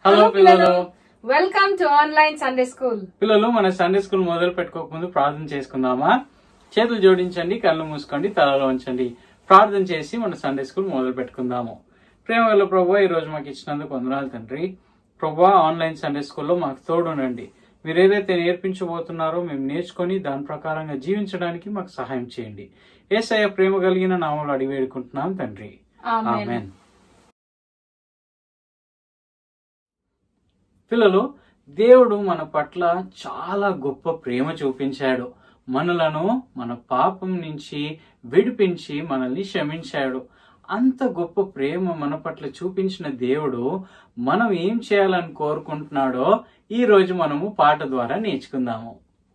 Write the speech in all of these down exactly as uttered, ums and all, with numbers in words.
Hello పిల్లలు, welcome to online Sunday school. పిల్లలు మన సండే స్కూల్ మొదలు పెట్టుకోక ముందు ప్రార్థన చేసుకుందామా? చేతులు జోడించండి, కళ్ళు మూసుకోండి, తలలో ఉంచండి. ప్రార్థన చేసి మన సండే స్కూల్ మొదలు పెట్టుకుందాము. ప్రేమ గల ప్రభువా, ఈ రోజు మాకు ఇచ్చినందుకు వందనాలు తండ్రి. ప్రభువా, ఆన్లైన్ సండే స్కూల్లో మాకు తోడునండి. మీరు ఏదైతే నేర్పించబోతున్నారో మేము నేర్చుకొని దాని ప్రకారంగా జీవించడానికి మాకు సహాయం చేయండి. యేసయ్య ప్రేమ కలిగిన నామములో అడిగి వేడుకుంటున్నాం తండ్రి, ఆమేన్. పిల్లలు, దేవుడు మన పట్ల చాలా గొప్ప ప్రేమ చూపించాడు. మనలను మన పాపం నుంచి విడిపించి మనల్ని క్షమించాడు. అంత గొప్ప ప్రేమ మన పట్ల చూపించిన దేవుడు మనం ఏం చేయాలని కోరుకుంటున్నాడో ఈ రోజు మనము పాట ద్వారా నేర్చుకుందాము.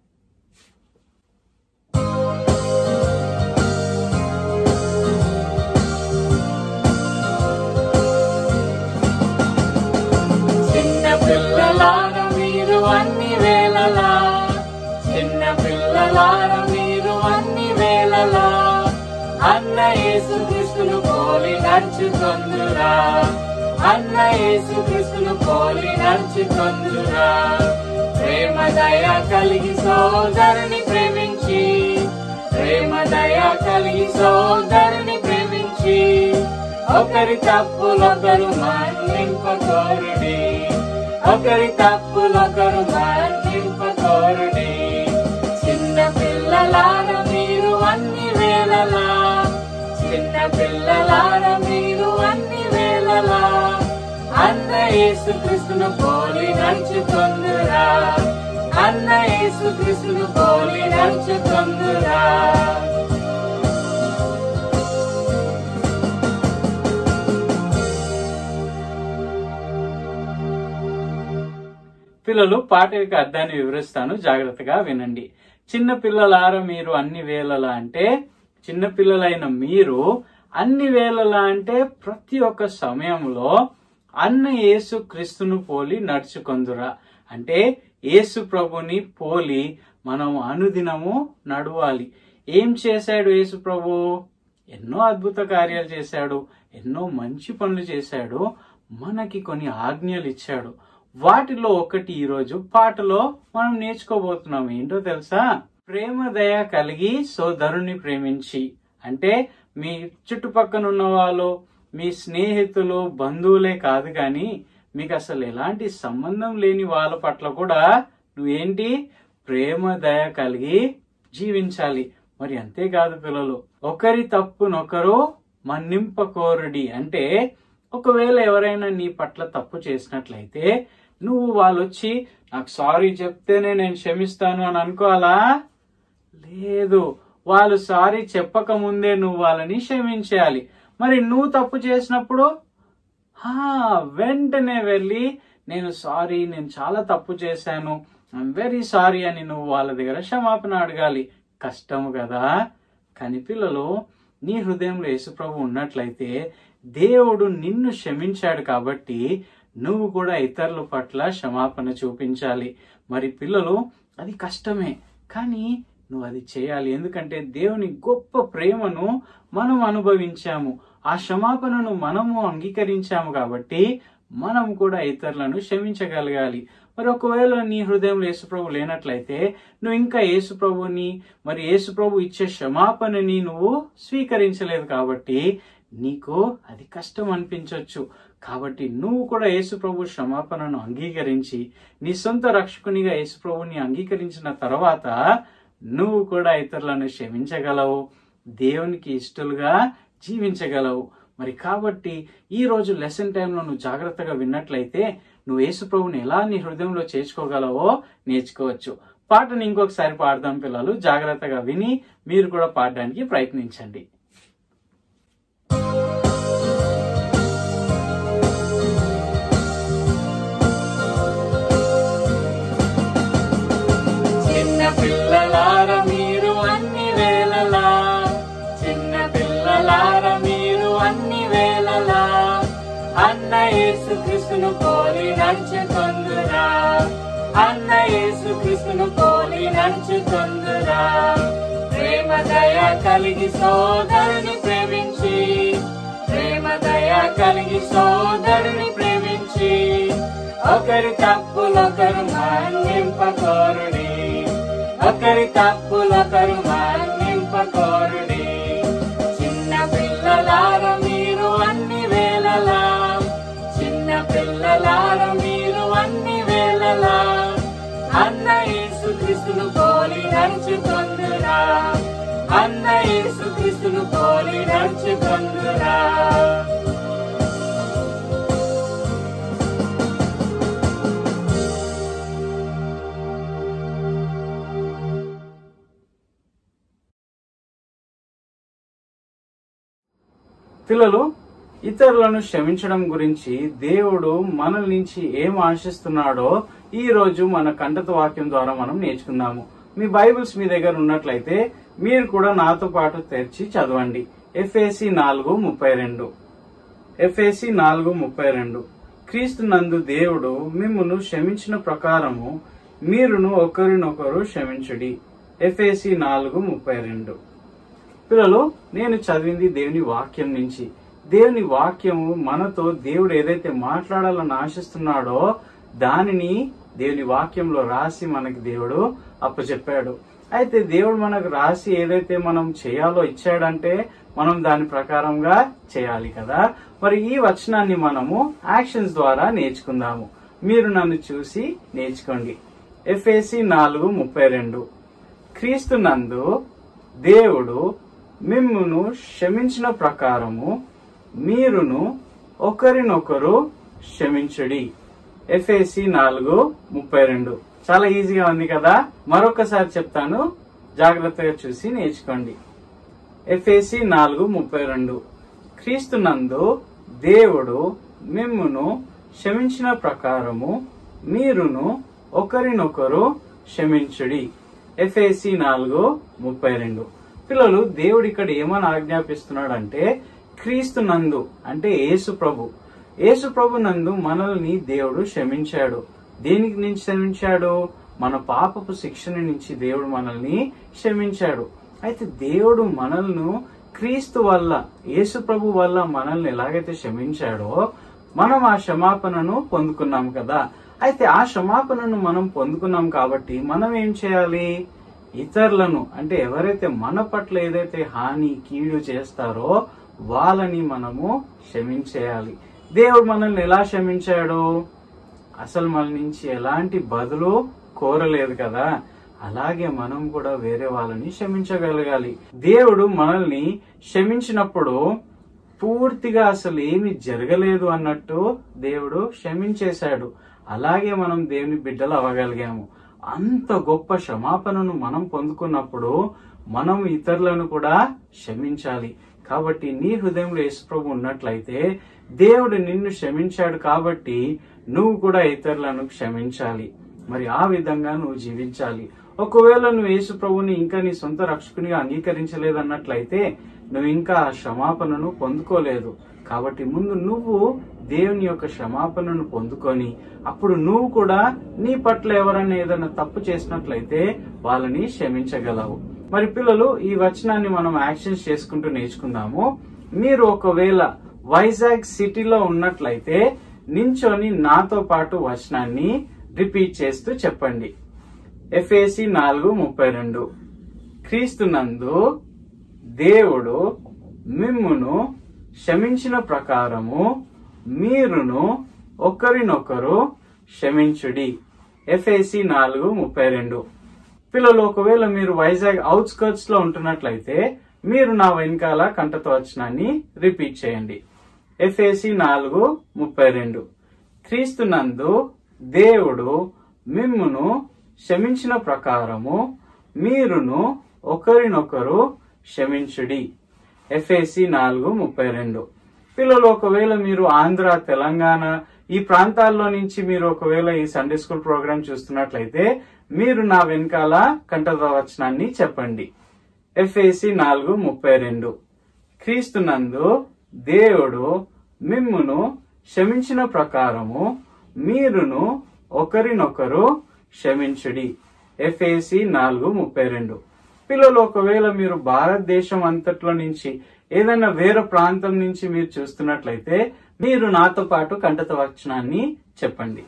పిల్లలార మీరు అన్ని వేళలా, చిన్న పిల్లలార మీరు అన్ని వేళలా, అన్న యేసు క్రీస్తును పోలి నడుచుకొందురా, అన్న యేసు క్రీస్తును పోలి నడుచుకొందురా. ప్రేమ దయ కలిగి సోదరుని ప్రేమించి, ప్రేమ దయ కలిగి సోదరుని ప్రేమించి, ఒకరి తప్పులొకరు మన్నింపకోరుడి, ఒకరి తప్పులొకరు మన్నింపకోరుడి. చిన్న పిల్లలార మీరు అన్ని వేళలా, చిన్న పిల్లలార మీరు అన్ని వేళలా, అన్న యేసు క్రీస్తును పోలి నడుచుకొందురా, అన్న యేసు క్రీస్తును పోలి నడుచుకొందురా. పిల్లలు, పాట యొక్క అర్థాన్ని వివరిస్తాను, జాగ్రత్తగా వినండి. చిన్న పిల్లలార మీరు అన్ని వేళలా అంటే, చిన్న పిల్లలైన మీరు అన్ని వేళలా అంటే ప్రతి ఒక్క సమయంలో అన్న యేసు క్రీస్తును పోలి నడుచుకొందురా. అంటే యేసు ప్రభుని పోలి మనం అనుదినము నడవాలి. ఏం చేశాడు యేసు ప్రభు? ఎన్నో అద్భుత కార్యాలు చేశాడు, ఎన్నో మంచి పనులు చేశాడు, మనకి కొన్ని ఆజ్ఞలు ఇచ్చాడు. వాటిలో ఒకటి ఈరోజు పాటలో మనం నేర్చుకోబోతున్నాం. ఏంటో తెలుసా? ప్రేమ దయ కలిగి సోదరుని ప్రేమించి. అంటే మీ చుట్టుపక్కన ఉన్న వాళ్ళు, మీ స్నేహితులు, బంధువులే కాదు కానీ మీకు అసలు ఎలాంటి సంబంధం లేని వాళ్ళ పట్ల కూడా నువ్వేంటి ప్రేమ దయ కలిగి జీవించాలి. మరి అంతేకాదు పిల్లలు, ఒకరి తప్పునొకరు మన్నింపకోరుడి. అంటే ఒకవేళ ఎవరైనా నీ పట్ల తప్పు చేసినట్లయితే నువ్వు వాళ్ళు వచ్చి నాకు సారీ చెప్తేనే నేను క్షమిస్తాను అని అనుకోవాలా? లేదు, వాళ్ళు సారీ చెప్పక ముందే నువ్వు వాళ్ళని క్షమించాలి. మరి నువ్వు తప్పు చేసినప్పుడు హా వెంటనే వెళ్ళి నేను సారీ, నేను చాలా తప్పు చేశాను, ఐఎమ్ వెరీ సారీ అని నువ్వు వాళ్ళ దగ్గర క్షమాపణ అడగాలి. కష్టము కదా. కానీ పిల్లలు, నీ హృదయంలో యేసుప్రభు ఉన్నట్లయితే దేవుడు నిన్ను క్షమించాడు కాబట్టి నువ్వు కూడా ఇతరుల పట్ల క్షమాపణ చూపించాలి. మరి పిల్లలు, అది కష్టమే, కానీ నువ్వు అది చేయాలి. ఎందుకంటే దేవుని గొప్ప ప్రేమను మనం అనుభవించాము, ఆ క్షమాపణను మనము అంగీకరించాము కాబట్టి మనం కూడా ఇతరులను క్షమించగలగాలి. మరి ఒకవేళ నీ హృదయంలో యేసుప్రభు లేనట్లయితే నువ్వు ఇంకా యేసుప్రభుని, మరి యేసుప్రభు ఇచ్చే క్షమాపణని నువ్వు స్వీకరించలేదు కాబట్టి నీకు అది కష్టం అనిపించవచ్చు. కాబట్టి నువ్వు కూడా యేసుప్రభు క్షమాపణను అంగీకరించి నీ సొంత రక్షకునిగా యేసుప్రభుని అంగీకరించిన తర్వాత నువ్వు కూడా ఇతరులను క్షమించగలవు, దేవునికి ఇష్టలుగా జీవించగలవు. మరి కాబట్టి ఈ రోజు లెసన్ టైంలో నువ్వు జాగ్రత్తగా విన్నట్లయితే నువ్వు యేసుప్రభుని ఎలా నీ హృదయంలో చేర్చుకోగలవో నేర్చుకోవచ్చు. పాటను ఇంకొకసారి పాడదాం పిల్లలు. జాగ్రత్తగా విని మీరు కూడా పాడడానికి ప్రయత్నించండి. చిన్న పిల్లలార మీరు అన్ని వేళలా, చిన్న పిల్లలార మీరు అన్ని వేళలా, అన్న యేసు క్రీస్తును పోలి నడుచుకొందురా, అన్న యేసు క్రీస్తును పోలి నడుచుకొందురా. ప్రేమ దయ కలిగి సోదరుని ప్రేమించి, ప్రేమ దయ కలిగి సోదరుని ప్రేమించి, ఒకరి తప్పులొకరు మన్నింపకోరుడి, ఒకరి తప్పులొకరు మన్నింపకోరుడి. చిన్న పిల్లలార మీరు అన్ని వేళలా, చిన్న పిల్లలార మీరు అన్ని వేళలా అన్న యేసుక్రీస్తును పోలి నడుచుకొందురా, అన్న యేసుక్రీస్తును పోలి నడుచుకొందురా. పిల్లలు, ఇతరులను క్షమించడం గురించి దేవుడు మనల నుంచి ఏం ఆశిస్తున్నాడో ఈ రోజు మన కంటత వాక్యం ద్వారా మనం నేర్చుకుందాము. మీ బైబిల్స్ మీ దగ్గర ఉన్నట్లయితే మీరు కూడా నాతో పాటు తెరిచి చదవండి. ఎఫెసీ నాలుగు ముప్పై రెండు ఎఫెసీ నాలుగు ముప్పై రెండు క్రీస్తు నందు దేవుడు మిమ్మును క్షమించిన ప్రకారము మీరును ఒకరినొకరు క్షమించుడి. ఎఫెసీ నాలుగు ముప్పై రెండు పిల్లలు, నేను చదివింది దేవుని వాక్యం నుంచి. దేవుని వాక్యము మనతో దేవుడు ఏదైతే మాట్లాడాలని ఆశిస్తున్నాడో దానిని దేవుని వాక్యంలో రాసి మనకి దేవుడు అప్పచెప్పాడు. అయితే దేవుడు మనకు రాసి ఏదైతే మనం చేయాలో ఇచ్చాడంటే మనం దాని ప్రకారంగా చేయాలి కదా. మరి ఈ వచనాన్ని మనము యాక్షన్స్ ద్వారా నేర్చుకుందాము. మీరు నన్ను చూసి నేర్చుకోండి. ఎఫెసీ నాలుగు ముప్పై రెండు క్రీస్తు నందు దేవుడు మిమ్మును క్షమించిన ప్రకారము మీరును ఒకరినొకరు క్షమించుడి. ఎఫెసీ నాలుగు ముప్పై రెండు చాలా ఈజీగా ఉంది కదా. మరొకసారి చెప్తాను, జాగ్రత్తగా చూసి నేర్చుకోండి. ఎఫెసీ నాలుగు ముప్పై రెండు క్రీస్తు నందు దేవుడు మిమ్మును క్షమించిన ప్రకారము మీరును ఒకరినొకరు క్షమించుడి. ఎఫెసీ నాలుగు ముప్పై రెండు పిల్లలు, దేవుడు ఇక్కడ ఏమని ఆజ్ఞాపిస్తున్నాడంటే క్రీస్తు నందు అంటే యేసు ప్రభు యేసు ప్రభు నందు మనల్ని దేవుడు క్షమించాడు. దేనికి నుంచి క్షమించాడు? మన పాపపు శిక్షణ నుంచి దేవుడు మనల్ని క్షమించాడు. అయితే దేవుడు మనల్ని క్రీస్తు వల్ల, యేసు ప్రభు వల్ల మనల్ని ఎలాగైతే క్షమించాడో మనం ఆ క్షమాపణను పొందుకున్నాం కదా. అయితే ఆ క్షమాపణను మనం పొందుకున్నాం కాబట్టి మనం ఏం చేయాలి? ఇతరులను అంటే ఎవరైతే మన పట్ల ఏదైతే హాని కీడు చేస్తారో వాళ్ళని మనము క్షమించేయాలి. దేవుడు మనల్ని ఎలా క్షమించాడు? అసలు మన నుంచి ఎలాంటి బదులు కోరలేదు కదా. అలాగే మనం కూడా వేరే వాళ్ళని క్షమించగలగాలి. దేవుడు మనల్ని క్షమించినప్పుడు పూర్తిగా అసలు ఏమి జరగలేదు అన్నట్టు దేవుడు క్షమించేశాడు. అలాగే మనం దేవుని బిడ్డలు అవ్వగలిగాము. అంత గొప్ప క్షమాపణను మనం పొందుకున్నప్పుడు మనం ఇతరులను కూడా క్షమించాలి. కాబట్టి నీ హృదయంలో యేసుప్రభు ఉన్నట్లయితే దేవుడు నిన్ను క్షమించాడు కాబట్టి నువ్వు కూడా ఇతరులను క్షమించాలి. మరి ఆ విధంగా నువ్వు జీవించాలి. ఒకవేళ నువ్వు యేసుప్రభుని ఇంకా నీ సొంత రక్షకునిగా అంగీకరించలేదన్నట్లయితే నువ్వు ఇంకా ఆ క్షమాపణను పొందుకోలేదు. కాబట్టి ముందు నువ్వు దేవుని యొక్క క్షమాపణను పొందుకొని అప్పుడు నువ్వు కూడా నీ పట్ల ఎవరైనా ఏదైనా తప్పు చేసినట్లయితే వాళ్ళని క్షమించగలవు. మరి పిల్లలు, ఈ వచనాన్ని మనం యాక్షన్స్ చేసుకుంటూ నేర్చుకుందాము. మీరు ఒకవేళ వైజాగ్ సిటీలో ఉన్నట్లయితే నించొని నాతో పాటు వచనాన్ని రిపీట్ చేస్తూ చెప్పండి. ఎఫెసీ నాలుగు ముప్పై రెండు క్రీస్తు నందు దేవుడు మిమ్మును క్షమించిన ప్రకారము మీరును ఒకరినొకరు క్షమించుడి. ఎఫెసీ నాలుగు ముప్పై రెండు పిల్లలు, ఒకవేళ మీరు వైజాగ్ అవుట్స్కర్ట్స్ లో ఉంటున్నట్లయితే మీరు నా వెనకాల కంటతో వచనాన్ని రిపీట్ చేయండి. ఎఫెసీ నాలుగు ముప్పై రెండు క్రీస్తు నందు దేవుడు మిమ్మును క్షమించిన ప్రకారము మీరును ఒకరినొకరు క్షమించుడి. ఎఫెసీ నాలుగు ముప్పై రెండు పిల్లలు, ఒకవేళ మీరు ఆంధ్ర, తెలంగాణ ఈ ప్రాంతాల్లో నుంచి మీరు ఒకవేళ ఈ సండే స్కూల్ ప్రోగ్రామ్ చూస్తున్నట్లయితే మీరు నా వెనకాల కంటత వచనాన్ని చెప్పండి. ఎఫెసీ నాలుగు ముప్పై రెండు క్రీస్తు నందు దేవుడు మిమ్మును క్షమించిన ప్రకారము మీరును ఒకరినొకరు క్షమించుడి. ఎఫెసీ నాలుగు ముప్పై రెండు పిల్లలు, ఒకవేళ మీరు భారతదేశం అంతట్లో నుంచి ఏదైనా వేరే ప్రాంతం నుంచి మీరు చూస్తున్నట్లయితే మీరు నాతో పాటు కంటత వచనాన్ని చెప్పండి.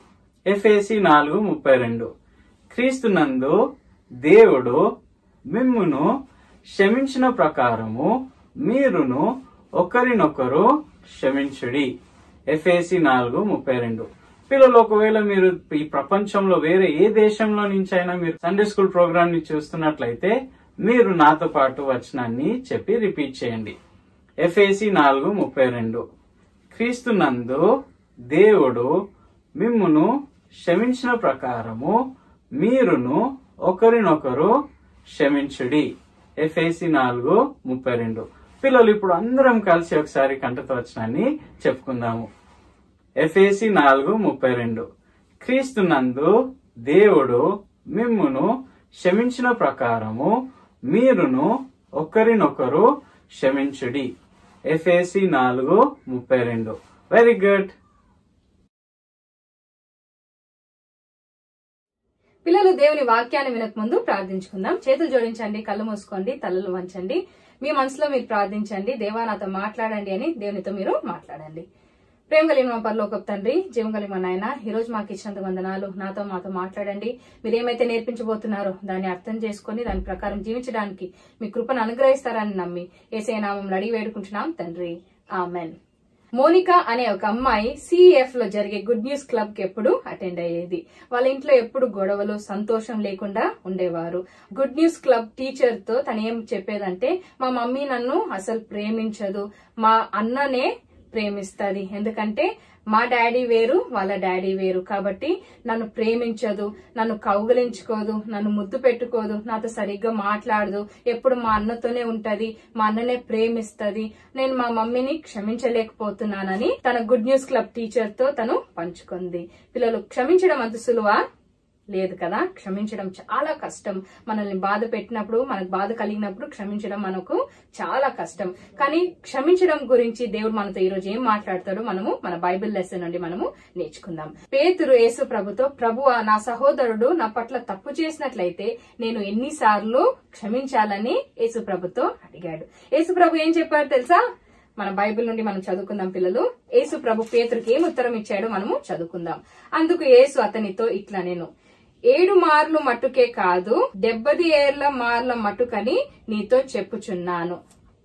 ఎఫెసీ నాలుగు ముప్పై రెండు క్రీస్తునందు దేవుడు మిమ్మును క్షమించిన ప్రకారము మీరును ఒకరినొకరు క్షమించుడి. ఎఫెసీ నాలుగు ముప్పై రెండు. పిల్లలు, ఒకవేళ మీరు ఈ ప్రపంచంలో వేరే ఏ దేశంలో నుంచి అయినా మీరు సండే స్కూల్ ప్రోగ్రామ్ ని చూస్తున్నట్లయితే మీరు నాతో పాటు వచనాన్ని చెప్పి రిపీట్ చేయండి. ఎఫెసీ నాలుగు ముప్పై రెండు క్రీస్తునందు దేవుడు మిమ్మును క్షమించిన ప్రకారము మీరును ఒకరినొకరు క్షమించుడి. ఎఫెసీ నాలుగు ముప్పై రెండు. పిల్లలు, ఇప్పుడు అందరం కలిసి ఒకసారి కంఠతో వచనాన్ని చెప్పుకుందాము. ఎఫెసీ నాలుగు ముప్పై రెండు క్రీస్తునందు దేవుడు మిమ్మును క్షమించిన ప్రకారము మీరును ఒకరినొకరు క్షమించుడి. ఎఫెసీ నాలుగు ముప్పై రెండు. Very good. పిల్లలు, దేవుని వాక్యాన్ని వినక ముందు ప్రార్థించుకుందాం. చేతులు జోడించండి, కళ్ళు మూసుకోండి, తలలు వంచండి. మీ మనసులో మీరు ప్రార్థించండి. దేవా నాతో మాట్లాడండి అని దేవునితో మీరు మాట్లాడండి. ప్రేమ కలిగిన మా పరలోకపు తండ్రి, జీవం కలిగిన మా నాయన, ఈ రోజు మాకు ఇచ్చినంత వందనాలు. నాతో మాతో మాట్లాడండి. మీరు ఏమైతే నేర్పించబోతున్నారో దాన్ని అర్థం చేసుకుని దాని ప్రకారం జీవించడానికి మీ కృపను అనుగ్రహిస్తారని నమ్మి యేసయ్య నామములో అడిగి వేడుకుంటున్నాం తండ్రి, ఆమెన్. మోనికా అనే ఒక అమ్మాయి సిఎఫ్ లో జరిగే గుడ్ న్యూస్ క్లబ్ కి ఎప్పుడు అటెండ్ అయ్యేది. వాళ్ళ ఇంట్లో ఎప్పుడు గొడవలు, సంతోషం లేకుండా ఉండేవారు. గుడ్ న్యూస్ క్లబ్ టీచర్ తో తను ఏం చెప్పేదంటే, మా మమ్మీ నన్ను అసలు ప్రేమించదు, మా అన్ననే ప్రేమిస్తది, ఎందుకంటే మా డాడీ వేరు, వాళ్ళ డాడీ వేరు, కాబట్టి నన్ను ప్రేమించదు, నన్ను కౌగిలించుకోదు, నన్ను ముద్దు పెట్టుకోదు, నాతో సరిగ్గా మాట్లాడదు, ఎప్పుడు మా అన్నతోనే ఉంటది, మా అన్ననే ప్రేమిస్తది, నేను మా మమ్మీని క్షమించలేకపోతున్నానని తన గుడ్ న్యూస్ క్లబ్ టీచర్ తో తను పంచుకుంది. పిల్లలు, క్షమించడం అంత సులువా? లేదు కదా. క్షమించడం చాలా కష్టం. మనల్ని బాధ పెట్టినప్పుడు, మనకు బాధ కలిగినప్పుడు క్షమించడం మనకు చాలా కష్టం. కానీ క్షమించడం గురించి దేవుడు మనతో ఈ రోజు ఏం మాట్లాడతాడో మనము మన బైబిల్ లెసన్ నుండి మనము నేర్చుకుందాం. పేతురు యేసు ప్రభుతో, ప్రభువా, నా సహోదరుడు నా పట్ల తప్పు చేసినట్లయితే నేను ఎన్నిసార్లు క్షమించాలని యేసు ప్రభుతో అడిగాడు. యేసు ప్రభు ఏం చెప్పాడు తెలుసా? మన బైబిల్ నుండి మనం చదువుకుందాం పిల్లలు. యేసు ప్రభు పేతురుకి ఏం ఉత్తరం ఇచ్చాడో మనము చదువుకుందాం. అందుకు యేసు అతనితో ఇట్లా, నేను ఏడు మార్లు మట్టుకే కాదు, డెబ్బది ఏళ్ల మార్ల మట్టుకని నీతో చెప్పుచున్నాను.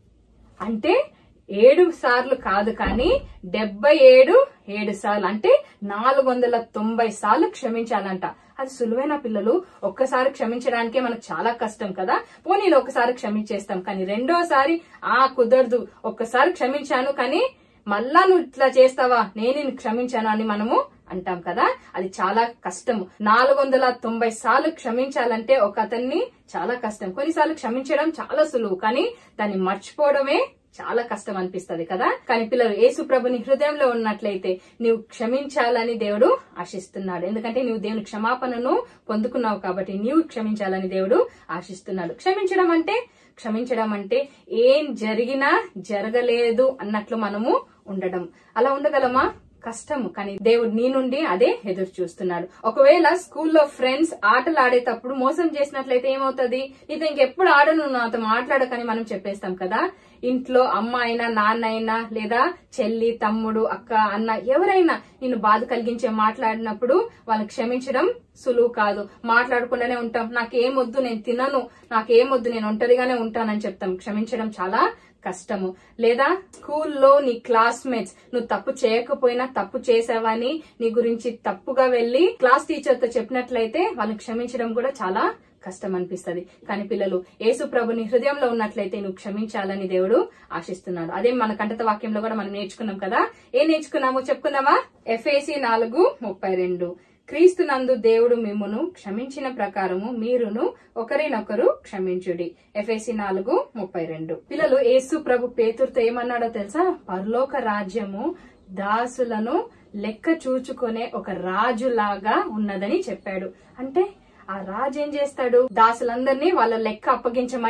అంటే ఏడు సార్లు కాదు, కానీ డెబ్బై ఏడు ఏడు సార్లు అంటే నాలుగు వందల తొంభై సార్లు క్షమించాలంట. అది సులువైన పిల్లలు? ఒక్కసారి క్షమించడానికే మనకు చాలా కష్టం కదా. పోనీ ఒకసారి క్షమించేస్తాం, కానీ రెండోసారి ఆ కుదరదు. ఒక్కసారి క్షమించాను, కానీ మళ్ళా నువ్వు ఇట్లా చేస్తావా, నేను నిన్ను క్షమించాను అని మనము అంటాం కదా. అది చాలా కష్టం. నాలుగు వందల తొంభై సార్లు క్షమించాలంటే ఒక అతన్ని చాలా కష్టం. కొన్నిసార్లు క్షమించడం చాలా సులువు, కానీ దాన్ని మర్చిపోవడమే చాలా కష్టం అనిపిస్తది కదా. కానీ పిల్లలు, యేసు ప్రభుని హృదయంలో ఉన్నట్లయితే నీవు క్షమించాలని దేవుడు ఆశిస్తున్నాడు. ఎందుకంటే నీవు దేవుని క్షమాపణను పొందుకున్నావు కాబట్టి నీవు క్షమించాలని దేవుడు ఆశిస్తున్నాడు. క్షమించడం అంటే క్షమించడం అంటే ఏం జరిగినా జరగలేదు అన్నట్లు మనము ఉండడం. అలా ఉండగలమా? కష్టము. కానీ దేవుడు నీ నుండి అదే ఎదురు చూస్తున్నాడు. ఒకవేళ స్కూల్లో ఫ్రెండ్స్ ఆటలు ఆడేటప్పుడు మోసం చేసినట్లయితే ఏమవుతుంది? నీతో ఇంకెప్పుడు ఆడను, నాతో మాట్లాడకని మనం చెప్పేస్తాం కదా. ఇంట్లో అమ్మ అయినా, నాన్న అయినా, లేదా చెల్లి, తమ్ముడు, అక్క, అన్న ఎవరైనా నిన్ను బాధ కలిగించే మాట్లాడినప్పుడు వాళ్ళని క్షమించడం సులువు కాదు. మాట్లాడకుండానే ఉంటాం. నాకేమొద్దు, నేను తినను, నాకేమొద్దు, నేను ఒంటరిగానే ఉంటానని చెప్తాం. క్షమించడం చాలా కష్టము. లేదా స్కూల్లో నీ క్లాస్మేట్స్ నువ్వు తప్పు చేయకపోయినా తప్పు చేసావని నీ గురించి తప్పుగా వెళ్లి క్లాస్ టీచర్ తో చెప్పినట్లయితే వాళ్ళని క్షమించడం కూడా చాలా కష్టం అనిపిస్తుంది. కానీ పిల్లలు, యేసు ప్రభుని హృదయంలో ఉన్నట్లయితే నువ్వు క్షమించాలని దేవుడు ఆశిస్తున్నాడు. అదే మన కంఠత వాక్యంలో కూడా మనం నేర్చుకున్నాం కదా. ఏం నేర్చుకున్నామో చెప్పుకుందామా? ఎఫెసీ నాలుగు ముప్పై రెండు క్రీస్తునందు దేవుడు మిమ్మును క్షమించిన ప్రకారము మీరును ఒకరినొకరు క్షమించుడి. ఎఫెసీ నాలుగు ముప్పై రెండు. పిల్లలు, యేసు ప్రభు పేతురుతో ఏమన్నాడో తెలుసా? పరలోక రాజ్యము దాసులను లెక్క చూచుకునే ఒక రాజులాగా ఉన్నదని చెప్పాడు. అంటే ఆ రాజు ఏం చేస్తాడు? దాసులందరినీ వాళ్ళ లెక్క అప్పగించమని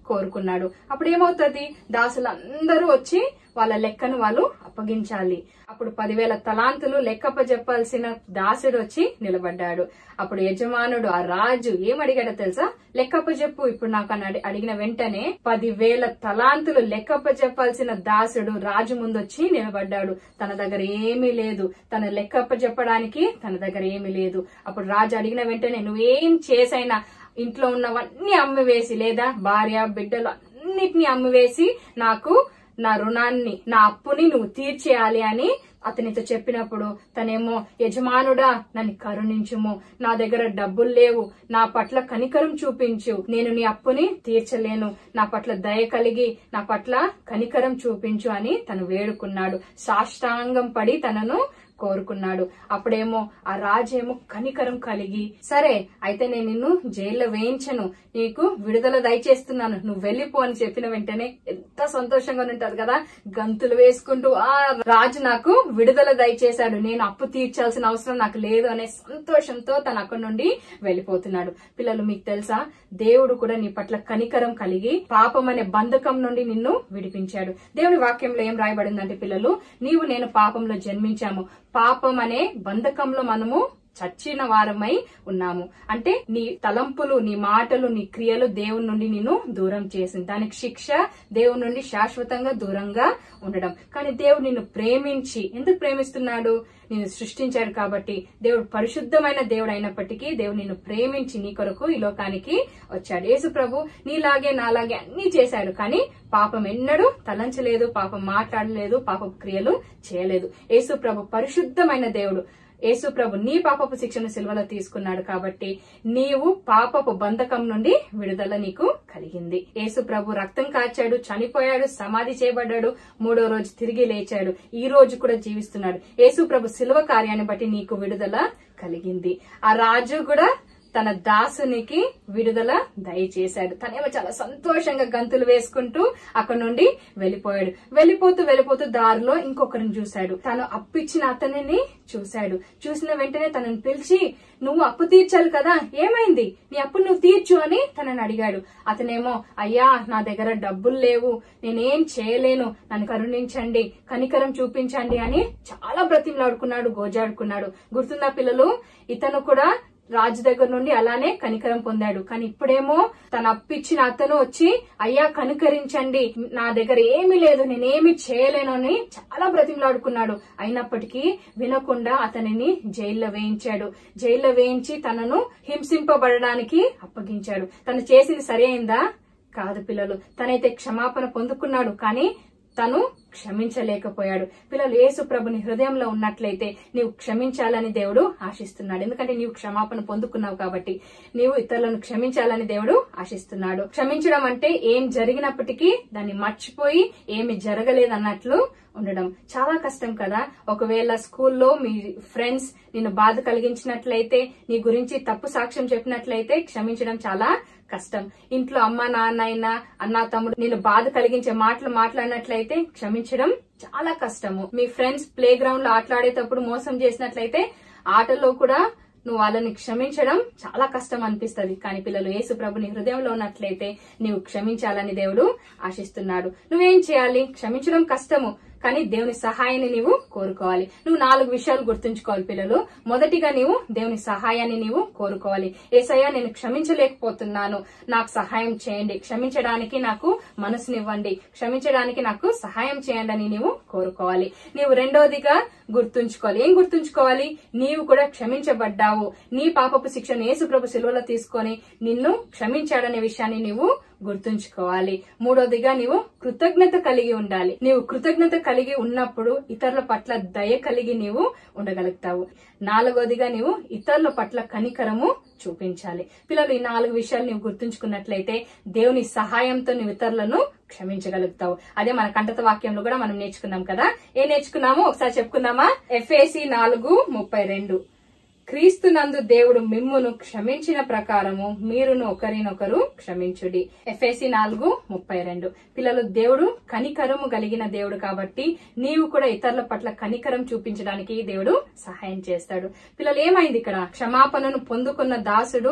కోరుకున్నాడు. అప్పుడు ఏమవుతుంది, దాసులందరూ వచ్చి వాళ్ళ లెక్కను వాళ్ళు అప్పగించాలి. అప్పుడు పదివేల తలాంతులు లెక్కప్ప చెప్పాల్సిన దాసుడు వచ్చి నిలబడ్డాడు. అప్పుడు యజమానుడు ఆ రాజు ఏమడిగాడో తెలుసా, లెక్కప్ప చెప్పు ఇప్పుడు నాకు అని అడిగిన వెంటనే పదివేల తలాంతులు లెక్కప్ప చెప్పాల్సిన దాసుడు రాజు ముందొచ్చి నిలబడ్డాడు. తన దగ్గర ఏమీ లేదు, తన లెక్కప్ప చెప్పడానికి తన దగ్గర ఏమీ లేదు. అప్పుడు రాజు అడిగిన వెంటనే నువ్వేం చేసైనా ఇంట్లో ఉన్నవన్నీ అమ్మివేసి, లేదా భార్య బిడ్డలు అన్నిటినీ అమ్మివేసి నాకు నా రుణాన్ని, నా అప్పుని నువ్వు తీర్చేయాలి అని అతనితో చెప్పినప్పుడు తనేమో, యజమానుడా నన్ను కరుణించుము, నా దగ్గర డబ్బులు లేవు, నా పట్ల కనికరం చూపించు, నేను నీ అప్పుని తీర్చలేను, నా పట్ల దయ కలిగి నా పట్ల కనికరం చూపించు అని తను వేడుకున్నాడు. సాష్టాంగం పడి తనను కోరుకున్నాడు. అప్పుడేమో ఆ రాజేమో కనికరం కలిగి, సరే అయితే నేను నిన్ను జైల్లో వేయించను, నీకు విడుదల దయచేస్తున్నాను, నువ్వు వెళ్ళిపో అని చెప్పిన వెంటనే ఎంత సంతోషంగా ఉంటది కదా, గంతులు వేసుకుంటూ ఆ రాజు నాకు విడుదల దయచేశాడు, నేను అప్పు తీర్చాల్సిన అవసరం నాకు లేదు అనే సంతోషంతో తను అక్కడి నుండి వెళ్ళిపోతున్నాడు. పిల్లలు మీకు తెలుసా, దేవుడు కూడా నీ పట్ల కనికరం కలిగి పాపం అనే బంధకం నుండి నిన్ను విడిపించాడు. దేవుని వాక్యంలో ఏం రాయబడిందంటే పిల్లలు, నీవు నేను పాపంలో జన్మించాము, పాపం అనే బంధకంలో మనము చచ్చిన వారమై ఉన్నాము. అంటే నీ తలంపులు, నీ మాటలు, నీ క్రియలు దేవుని నుండి నిన్ను దూరం చేసింది. దానికి శిక్ష దేవుని నుండి శాశ్వతంగా దూరంగా ఉండడం. కానీ దేవుడు నిన్ను ప్రేమించి, ఎందుకు ప్రేమిస్తున్నాడు, నిన్ను సృష్టించాడు కాబట్టి. దేవుడు పరిశుద్ధమైన దేవుడు అయినప్పటికీ దేవుడు నిన్ను ప్రేమించి నీ కొరకు ఈ లోకానికి వచ్చాడు. యేసు ప్రభు నీలాగే నాలాగే అన్ని చేశాడు, కానీ పాపం ఎన్నడూ తలంచలేదు, పాపం మాట్లాడలేదు, పాపపు క్రియలు చేయలేదు. యేసు ప్రభు పరిశుద్ధమైన దేవుడు. యేసు ప్రభు నీ పాపపు శిక్షను సిలువలో తీసుకున్నాడు కాబట్టి నీవు పాపపు బంధకం నుండి విడుదల నీకు కలిగింది. యేసు ప్రభు రక్తం కాచాడు, చనిపోయాడు, సమాధి చేయబడ్డాడు, మూడో రోజు తిరిగి లేచాడు, ఈ రోజు కూడా జీవిస్తున్నాడు. యేసు ప్రభు సిలువ కార్యాన్ని బట్టి నీకు విడుదల కలిగింది. ఆ రాజు కూడా తన దాసునికి విడుదల దయచేశాడు. తనేమో చాలా సంతోషంగా గంతులు వేసుకుంటూ అక్కడి నుండి వెళ్ళిపోయాడు. వెళ్ళిపోతూ వెళ్ళిపోతూ దారిలో ఇంకొకరిని చూశాడు. తను అప్పిచ్చిన అతనిని చూశాడు. చూసిన వెంటనే తనని పిలిచి, నువ్వు అప్పు తీర్చాలి కదా, ఏమైంది, నీ అప్పు నువ్వు తీర్చు అని తనని అడిగాడు. అతనేమో, అయ్యా నా దగ్గర డబ్బులు లేవు, నేనేం చేయలేను, నన్ను కరుణించండి, కనికరం చూపించండి అని చాలా బ్రతిమలాడుకున్నాడు, గోజాడుకున్నాడు. గుర్తుందా పిల్లలు, ఇతను కూడా రాజు దగ్గర నుండి అలానే కనికరం పొందాడు. కానీ ఇప్పుడేమో తన అప్పిచ్చిన అతను వచ్చి, అయ్యా కనికరించండి, నా దగ్గర ఏమీ లేదు, నేనేమి చేయలేను అని చాలా బ్రతిమలాడుకున్నాడు. అయినప్పటికీ వినకుండా అతనిని జైల్లో వేయించాడు. జైల్లో వేయించి తనను హింసింపబడడానికి అప్పగించాడు. తను చేసింది సరి అయిందా? కాదు పిల్లలు. తనైతే క్షమాపణ పొందుకున్నాడు, కానీ తను క్షమించలేకపోయాడు. పిల్లలు, యేసు ప్రభుని హృదయంలో ఉన్నట్లయితే నీవు క్షమించాలని దేవుడు ఆశిస్తున్నాడు. ఎందుకంటే నీవు క్షమాపణ పొందుకున్నావు కాబట్టి నీవు ఇతరులను క్షమించాలని దేవుడు ఆశిస్తున్నాడు. క్షమించడం అంటే ఏం జరిగినప్పటికీ దాన్ని మర్చిపోయి ఏమి జరగలేదన్నట్లు ఉండడం. చాలా కష్టం కదా. ఒకవేళ స్కూల్లో మీ ఫ్రెండ్స్ నిన్ను బాధ కలిగించినట్లయితే, నీ గురించి తప్పు సాక్ష్యం చెప్పినట్లయితే క్షమించడం చాలా కష్టం. ఇంట్లో అమ్మ నాన్న అయినా అన్న తమ్ముడు నిన్ను బాధ కలిగించే మాటలు మాట్లాడినట్లయితే క్షమించడం చాలా కష్టము. మీ ఫ్రెండ్స్ ప్లే గ్రౌండ్ లో ఆటలాడేటప్పుడు మోసం చేసినట్లయితే ఆటలో కూడా నువ్వు వాళ్ళని క్షమించడం చాలా కష్టం అనిపిస్తుంది. కానీ పిల్లలు, యేసు ప్రభుని హృదయంలో ఉన్నట్లయితే నీవు క్షమించాలని దేవుడు ఆశిస్తున్నాడు. నువ్వేం చేయాలి? క్షమించడం కష్టము, కానీ దేవుని సహాయాన్ని నీవు కోరుకోవాలి. నువ్వు నాలుగు విషయాలు గుర్తుంచుకోవాలి పిల్లలు. మొదటిగా నీవు దేవుని సహాయాన్ని నీవు కోరుకోవాలి. యేసయ్యా నేను క్షమించలేకపోతున్నాను, నాకు సహాయం చేయండి, క్షమించడానికి నాకు మనసునివ్వండి, క్షమించడానికి నాకు సహాయం చేయండి అని నీవు కోరుకోవాలి. నీవు రెండోదిగా గుర్తుంచుకోవాలి. ఏం గుర్తుంచుకోవాలి? నీవు కూడా క్షమించబడ్డావు. నీ పాపపు శిక్షను యేసు ప్రభు సిలువలో తీసుకొని నిన్ను క్షమించాడనే విషయాన్ని నీవు గుర్తుంచుకోవాలి. మూడోదిగా నీవు కృతజ్ఞత కలిగి ఉండాలి. నీవు కృతజ్ఞత కలిగి ఉన్నప్పుడు ఇతరుల పట్ల దయ కలిగి నీవు ఉండగలుగుతావు. నాలుగోదిగా నీవు ఇతరుల పట్ల కనికరము చూపించాలి. పిల్లలు, ఈ నాలుగు విషయాలు నీవు గుర్తుంచుకున్నట్లయితే దేవుని సహాయంతో నీవు ఇతరులను క్షమించగలుగుతావు. అదే మన కంఠత వాక్యంలో కూడా మనం నేర్చుకున్నాం కదా. ఏం నేర్చుకున్నామో ఒకసారి చెప్పుకుందామా? ఎఫెసీ నాలుగు ముప్పై రెండు క్రీస్తునందు దేవుడు మిమ్మును క్షమించిన ప్రకారము మీరును ఒకరినొకరు క్షమించుడి. ఎఫెసీ నాలుగు ముప్పై రెండు. పిల్లలు, దేవుడు కనికరము కలిగిన దేవుడు కాబట్టి నీవు కూడా ఇతరుల పట్ల కనికరం చూపించడానికి దేవుడు సహాయం చేస్తాడు. పిల్లలు, ఏమైంది ఇక్కడ? క్షమాపణను పొందుకున్న దాసుడు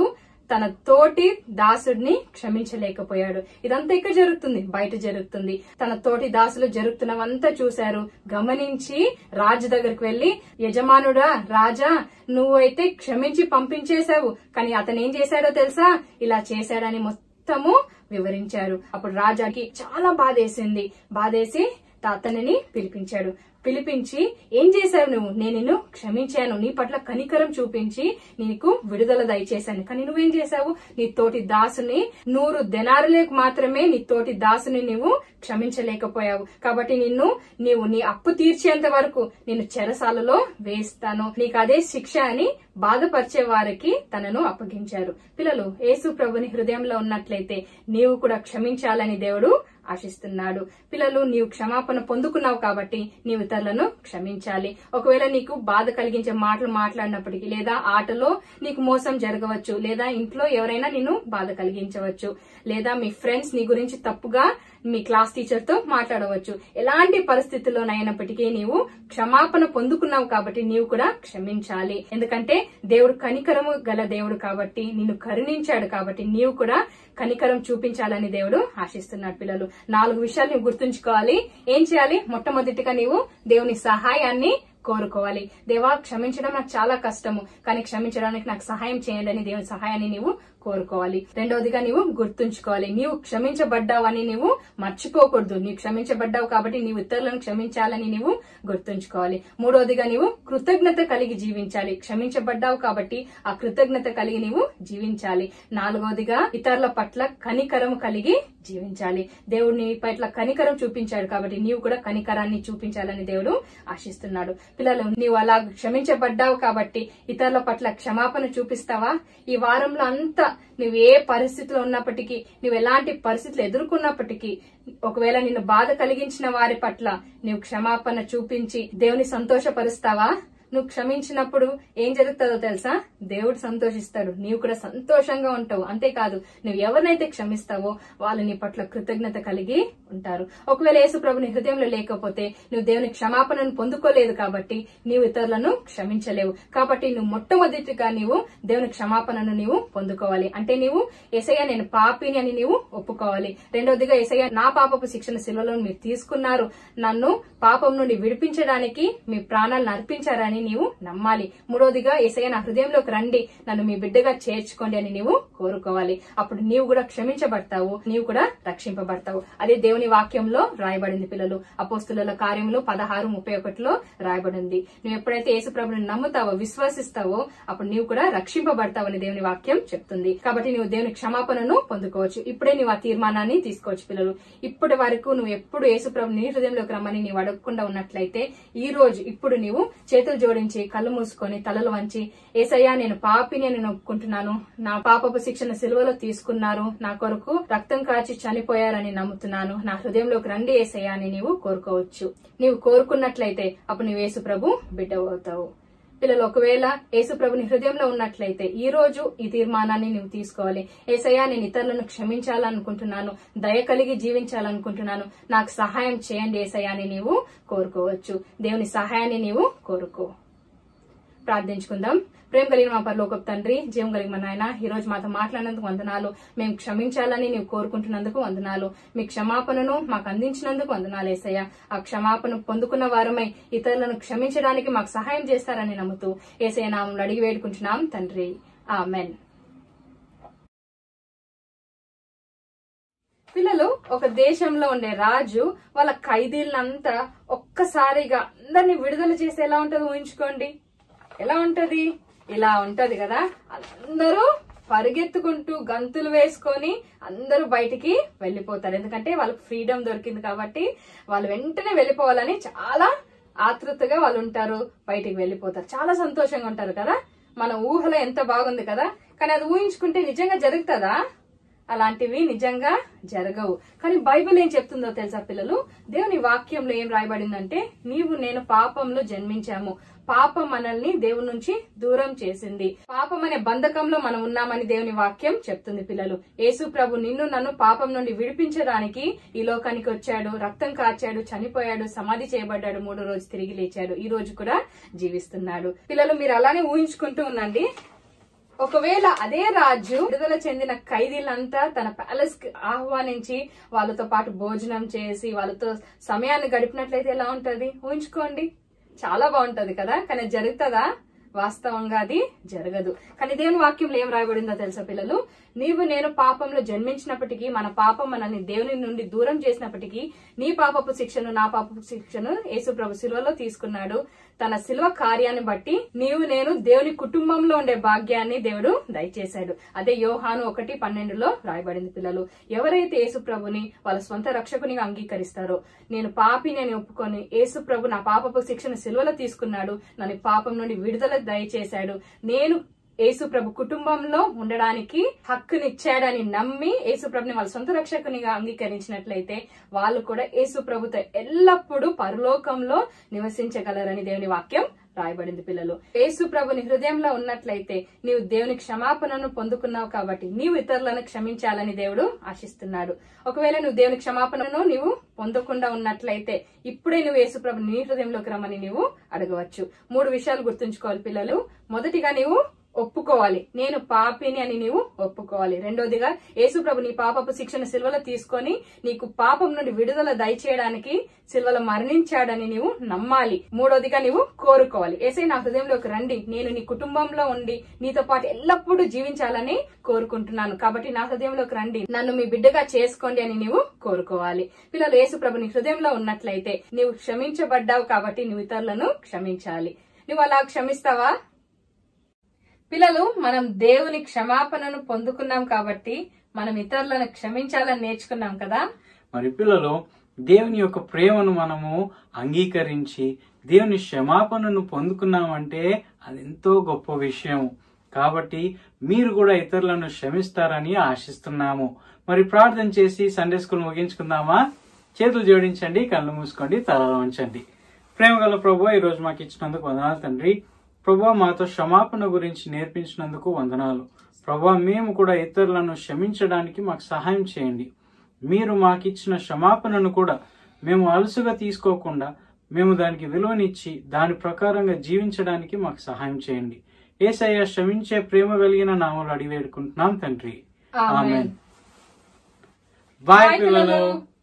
తన తోటి దాసుడిని క్షమించలేకపోయాడు. ఇదంతా ఇక్కడ జరుగుతుంది, బయట జరుగుతుంది. తన తోటి దాసులు జరుగుతున్నవంతా చూశారు. గమనించి రాజు దగ్గరికి వెళ్లి, యజమానుడా, రాజా, నువ్వైతే క్షమించి పంపించేశావు, కానీ అతను ఏం చేశాడో తెలుసా, ఇలా చేశాడని మొత్తము వివరించారు. అప్పుడు రాజాకి చాలా బాధేసింది. బాధేసి అతనిని పిలిపించాడు. పిలిపించి, ఏం చేశావు నువ్వు? నేను నిన్ను క్షమించాను, నీ పట్ల కనికరం చూపించి నీకు విడుదల దయచేశాను, కానీ నువ్వేం చేశావు? నీ తోటి దాసుని నూరు దెనారులకు మాత్రమే నీ తోటి దాసుని నీవు క్షమించలేకపోయావు. కాబట్టి నిన్ను నీవు నీ అప్పు తీర్చేంత వరకు నిన్ను చెరసాలలో వేస్తాను, నీకు అదే శిక్ష అని బాధపరిచే వారికి తనను అప్పగించారు. పిల్లలు, యేసు ప్రభుని హృదయంలో ఉన్నట్లయితే నీవు కూడా క్షమించాలని దేవుడు ఆశిస్తున్నాడు. పిల్లలు, నీవు క్షమాపణ పొందుకున్నావు కాబట్టి నీవు ఇతరులను క్షమించాలి. ఒకవేళ నీకు బాధ కలిగించే మాటలు మాట్లాడినప్పటికీ, లేదా ఆటలో నీకు మోసం జరగవచ్చు, లేదా ఇంట్లో ఎవరైనా నిన్ను బాధ కలిగించవచ్చు, లేదా మీ ఫ్రెండ్స్ నీ గురించి తప్పుగా మీ క్లాస్ టీచర్ తో మాట్లాడవచ్చు. ఎలాంటి పరిస్థితుల్లోనైనప్పటికీ నీవు క్షమాపణ పొందుకున్నావు కాబట్టి నీవు కూడా క్షమించాలి. ఎందుకంటే దేవుడు కనికరము గల దేవుడు కాబట్టి, నిన్ను కరుణించాడు కాబట్టి నీవు కూడా కనికరం చూపించాలని దేవుడు ఆశిస్తున్నాడు. పిల్లలు, నాలుగు విషయాలు నువ్వు గుర్తుంచుకోవాలి. ఏం చేయాలి? మొట్టమొదటిగా నీవు దేవుని సహాయాన్ని కోరుకోవాలి. దేవా, క్షమించడం నాకు చాలా కష్టము, కానీ క్షమించడానికి నాకు సహాయం చేయండి అని దేవుని సహాయాన్ని నీవు కోరుకోవాలి. రెండవదిగా నీవు గుర్తుంచుకోవాలి, నీవు క్షమించబడ్డావని నీవు మర్చిపోకూడదు. నీవు క్షమించబడ్డావు కాబట్టి నీవు ఇతరులను క్షమించాలని నీవు గుర్తుంచుకోవాలి. మూడవదిగా నీవు కృతజ్ఞత కలిగి జీవించాలి. క్షమించబడ్డావు కాబట్టి ఆ కృతజ్ఞత కలిగి నీవు జీవించాలి. నాలుగవదిగా ఇతరుల పట్ల కనికరం కలిగి జీవించాలి. దేవుడు నీ పట్ల కనికరం చూపించాడు కాబట్టి నీవు కూడా కనికరాన్ని చూపించాలని దేవుడు ఆశిస్తున్నాడు. పిల్లలు, నీవు అలా క్షమించబడ్డావు కాబట్టి ఇతరుల పట్ల క్షమాపణ చూపిస్తావా? ఈ వారంలో అంతా నువ్వు ఏ పరిస్థితిలో ఉన్నప్పటికీ, నువ్వు ఎలాంటి పరిస్థితులు ఎదుర్కొన్నప్పటికీ, ఒకవేళ నిన్ను బాధ కలిగించిన వారి పట్ల నువ్వు క్షమాపణ చూపించి దేవుని సంతోషపరుస్తావా? నువ్వు క్షమించినప్పుడు ఏం జరుగుతుందో తెలుసా? దేవుడు సంతోషిస్తాడు, నీవు కూడా సంతోషంగా ఉంటావు. అంతేకాదు, నువ్వు ఎవరినైతే క్షమిస్తావో వాళ్ళు నీ పట్ల కృతజ్ఞత కలిగి ఉంటారు. ఒకవేళ యేసు ప్రభుని హృదయంలో లేకపోతే నువ్వు దేవుని క్షమాపణను పొందుకోలేదు కాబట్టి నీవు ఇతరులను క్షమించలేవు. కాబట్టి నువ్వు మొట్టమొదటిగా నీవు దేవుని క్షమాపణను నీవు పొందుకోవాలి. అంటే నీవు యేసయ్య నేను పాపిని అని నీవు ఒప్పుకోవాలి. రెండవదిగా, యేసయ్య నా పాపపు శిక్షణ శిలువలో మీరు తీసుకున్నారు, నన్ను పాపం నుండి విడిపించడానికి మీ ప్రాణాలను అర్పించారని నీవు నమ్మాలి. మూడోదిగా, యేసయ్య నా హృదయంలోకి రండి, నన్ను మీ బిడ్డగా చేర్చుకోండి అని నీవు కోరుకోవాలి. అప్పుడు నీవు కూడా క్షమించబడతావు, నీవు కూడా రక్షింపబడతావు. అదే దేవుని వాక్యంలో రాయబడింది. పిల్లలు, అపోస్తుల కార్యములు పదహారు ముప్పై ఒకటిలో రాయబడింది. నువ్వు ఎప్పుడైతే యేసు ప్రభుని నమ్ముతావో, విశ్వసిస్తావో, అప్పుడు నీవు కూడా రక్షింపబడతావు అని దేవుని వాక్యం చెప్తుంది. కాబట్టి నువ్వు దేవుని క్షమాపణను పొందుకోవచ్చు. ఇప్పుడే నువ్వు ఆ తీర్మానాన్ని తీసుకోవచ్చు. పిల్లలు, ఇప్పటి వరకు నువ్వు ఎప్పుడు యేసు ప్రభు నీ హృదయంలోకి రమ్మని నీవు అడగకుండా ఉన్నట్లయితే ఈ రోజు ఇప్పుడు నీవు చేతులు జోడించి కళ్ళు మూసుకొని తలలు వంచి, యేసయ్యా నేను పాపిని అని ఒప్పుకుంటున్నాను, నా పాపపు శిక్షణ సిలువలో తీసుకున్నారు, నా కొరకు రక్తం కాచి చనిపోయారని నమ్ముతున్నాను, నా హృదయంలోకి రండి యేసయ్యా అని నీవు కోరుకోవచ్చు. నీవు కోరుకున్నట్లయితే అప్పుడు నీవు యేసు ప్రభు బిడ్డ అవుతావు. పిల్లలు, ఒకవేళ యేసు ప్రభుని హృదయంలో ఉన్నట్లయితే ఈ రోజు ఈ తీర్మానాన్ని నువ్వు తీసుకోవాలి. యేసయ్యా నేను ఇతరులను క్షమించాలనుకుంటున్నాను, దయ కలిగి జీవించాలనుకుంటున్నాను, నాకు సహాయం చేయండి యేసయ్యా అని నీవు కోరుకోవచ్చు. దేవుని సహాయాన్ని నీవు కోరుకో. ప్రార్థించుకుందాం. ప్రేమ కలిగిన మా పరలోకపు తండ్రి, జీవం కలిగిన మా నాయన, ఈ రోజు మాతో మాట్లాడినందుకు వందనాలు. మేము క్షమించాలని నీవు కోరుకుంటున్నందుకు వందనాలు. మీ క్షమాపణను మాకు అందించినందుకు వందనాలు యేసయ్య. ఆ క్షమాపణ పొందుకున్న వారమై ఇతరులను క్షమించడానికి మాకు సహాయం చేస్తారని నమ్ముతూ యేసయ్య నామములో అడిగి వేడుకుంటున్నాం తండ్రి, ఆమెన్. పిల్లలు, ఒక దేశంలో ఉండే రాజు వాళ్ళ ఖైదీలంతా ఒక్కసారిగా అందరినీ విడుదల చేసి ఎలా ఉంటది ఊహించుకోండి. ఎలా ఉంటది? ఇలా ఉంటది కదా. అందరూ పరిగెత్తుకుంటూ గంతులు వేసుకొని అందరూ బయటికి వెళ్లిపోతారు. ఎందుకంటే వాళ్ళకి ఫ్రీడమ్ దొరికింది కాబట్టి వాళ్ళు వెంటనే వెళ్లిపోవాలని చాలా ఆతృతగా వాళ్ళు ఉంటారు, బయటికి వెళ్లిపోతారు, చాలా సంతోషంగా ఉంటారు కదా. మన ఊహలో ఎంత బాగుంది కదా. కానీ అది ఊహించుకుంటే నిజంగా జరుగుతుందా? అలాంటివి నిజంగా జరగవు. కానీ బైబిల్ ఏం చెప్తుందో తెలుసా పిల్లలు? దేవుని వాక్యంలో ఏం రాయబడిందంటే, నీవు నేను పాపంలో జన్మించాము, పాపం మనల్ని దేవుని నుంచి దూరం చేసింది, పాపం అనే బంధకంలో మనం ఉన్నామని దేవుని వాక్యం చెప్తుంది. పిల్లలు, యేసు ప్రభు నిన్ను నన్ను పాపం నుండి విడిపించడానికి ఈ లోకానికి వచ్చాడు, రక్తం కార్చాడు, చనిపోయాడు, సమాధి చేయబడ్డాడు, మూడో రోజు తిరిగి లేచాడు, ఈ రోజు కూడా జీవిస్తున్నాడు. పిల్లలు, మీరు అలానే ఊహించుకుంటూ ఉండండి. ఒకవేళ అదే రాజు విడుదల చెందిన ఖైదీలంతా తన ప్యాలెస్ కి ఆహ్వానించి వాళ్ళతో పాటు భోజనం చేసి వాళ్ళతో సమయాన్ని గడిపినట్లయితే ఎలా ఉంటది ఊహించుకోండి. చాలా బాగుంటది కదా, కానీ జరుగుతుందా? వాస్తవంగా అది జరగదు. కానీ దేవుని వాక్యంలో ఏం రాయబడిందో తెలుసా పిల్లలు? నీవు నేను పాపంలో జన్మించినప్పటికీ, మన పాపం మనల్ని దేవుని నుండి దూరం చేసినప్పటికీ, నీ పాపపు శిక్షను నా పాపపు శిక్షను యేసు ప్రభు శిలువలో తీసుకున్నాడు. తన శిలువ కార్యాన్ని బట్టి నీవు నేను దేవుని కుటుంబంలో ఉండే భాగ్యాన్ని దేవుడు దయచేశాడు. అదే యోహాను ఒకటి పన్నెండులో రాయబడింది పిల్లలు. ఎవరైతే యేసు ప్రభుని వాళ్ళ స్వంత రక్షకునిగా అంగీకరిస్తారో, నేను పాపిని అని ఒప్పుకొని యేసు ప్రభు నా పాపపు శిక్షను శిలువలో తీసుకున్నాడు, నన్ను పాపం నుండి విడుదల దయచేశాడు, నేను యేసు ప్రభు కుటుంబంలో ఉండడానికి హక్కునిచ్చాడని నమ్మి యేసు ప్రభుని వాళ్ళ సొంత రక్షకునిగా అంగీకరించినట్లయితే వాళ్ళు కూడా యేసు ప్రభుతో ఎల్లప్పుడూ పరలోకంలో నివసించగలరని దేవుని వాక్యం రాయబడింది పిల్లలు. యేసు ప్రభుని హృదయంలో ఉన్నట్లయితే నీవు దేవుని క్షమాపణను పొందుకున్నావు కాబట్టి నీవు ఇతరులను క్షమించాలని దేవుడు ఆశిస్తున్నాడు. ఒకవేళ నువ్వు దేవుని క్షమాపణను నీవు పొందకుండా ఉన్నట్లయితే ఇప్పుడే నువ్వు యేసు ప్రభుని నీ హృదయంలోకి రమ్మని నీవు అడగవచ్చు. మూడు విషయాలు గుర్తుంచుకోవాలి పిల్లలు. మొదటిగా నీవు ఒప్పుకోవాలి, నేను పాపిని అని నీవు ఒప్పుకోవాలి. రెండోదిగా యేసు ప్రభు నీ పాపపు శిక్షను సిల్వలో తీసుకొని నీకు పాపం నుండి విడుదల దయచేయడానికి సిల్వలో మరణించాడని నీవు నమ్మాలి. మూడోదిగా నీవు కోరుకోవాలి, యేసయ్య నా హృదయంలోకి రండి, నేను నీ కుటుంబంలో ఉండి నీతో పాటు ఎల్లప్పుడూ జీవించాలని కోరుకుంటున్నాను, కాబట్టి నా హృదయంలోకి రండి, నన్ను మీ బిడ్డగా చేసుకోండి అని నీవు కోరుకోవాలి. పిల్లలు, యేసు ప్రభు నీ హృదయంలో ఉన్నట్లయితే నీవు క్షమించబడ్డావు కాబట్టి నువ్వు ఇతరులను క్షమించాలి. నువ్వు అలా క్షమిస్తావా? పిల్లలు, మనం దేవుని క్షమాపణను పొందుకున్నాం కాబట్టి మనం ఇతరులను క్షమించాలని నేర్చుకున్నాం కదా. మరి పిల్లలు, దేవుని యొక్క ప్రేమను మనము అంగీకరించి దేవుని క్షమాపణను పొందుకున్నామంటే అది ఎంతో గొప్ప విషయం. కాబట్టి మీరు కూడా ఇతరులను క్షమిస్తారని ఆశిస్తున్నాము. మరి ప్రార్థన చేసి సండే స్కూల్ ముగించుకుందామా? చేతులు జోడించండి, కళ్ళు మూసుకోండి, తలలో ఉంచండి. ప్రేమగల ప్రభువా, ఈ రోజు మాకు ఇచ్చినందుకు వందనాలు తండ్రి. ప్రభువా, మాతో క్షమాపణ గురించి నేర్పించినందుకు వందనాలు. ప్రభువా, మేము కూడా ఇతరులను క్షమించడానికి మాకు సహాయం చేయండి. మీరు మాకు ఇచ్చిన క్షమాపణను కూడా మేము అలసుగా తీసుకోకుండా మేము దానికి విలువనిచ్చి దాని ప్రకారంగా జీవించడానికి మాకు సహాయం చేయండి. యేసయ్య క్షమించే ప్రేమ కలిగిన నామములో అడిగి వేడుకుంటున్నాం తండ్రి. ఆమేన్. బాయ్ పిల్లలు.